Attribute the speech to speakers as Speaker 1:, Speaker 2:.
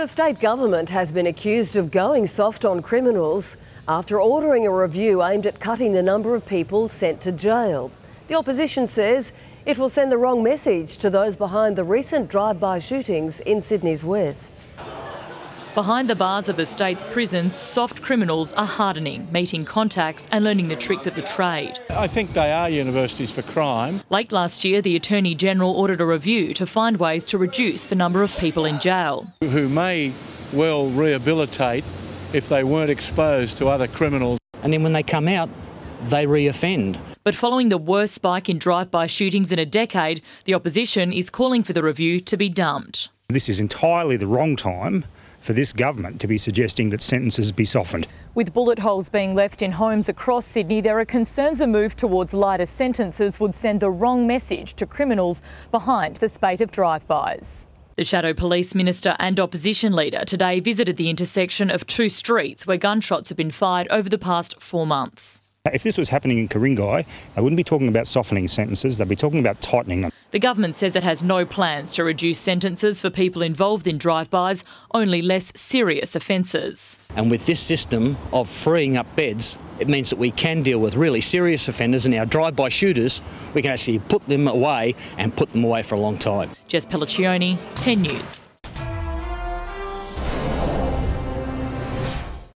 Speaker 1: The state government has been accused of going soft on criminals after ordering a review aimed at cutting the number of people sent to jail. The opposition says it will send the wrong message to those behind the recent drive-by shootings in Sydney's West.
Speaker 2: Behind the bars of the state's prisons, soft criminals are hardening, meeting contacts and learning the tricks of the trade.
Speaker 3: I think they are universities for crime.
Speaker 2: Late last year, the Attorney-General ordered a review to find ways to reduce the number of people in jail.
Speaker 3: Who may well rehabilitate if they weren't exposed to other criminals.
Speaker 4: And then when they come out, they re-offend.
Speaker 2: But following the worst spike in drive-by shootings in a decade, the opposition is calling for the review to be dumped.
Speaker 5: This is entirely the wrong time for this government to be suggesting that sentences be softened.
Speaker 2: With bullet holes being left in homes across Sydney, there are concerns a move towards lighter sentences would send the wrong message to criminals behind the spate of drive-bys. The Shadow Police Minister and opposition leader today visited the intersection of two streets where gunshots have been fired over the past 4 months.
Speaker 5: If this was happening in Ku-ring-gai, they wouldn't be talking about softening sentences, they'd be talking about tightening them.
Speaker 2: The government says it has no plans to reduce sentences for people involved in drive-bys, only less serious offences.
Speaker 4: And with this system of freeing up beds, it means that we can deal with really serious offenders, and our drive-by shooters, we can actually put them away and put them away for a long time.
Speaker 2: Jess Pelliccioni, 10 News.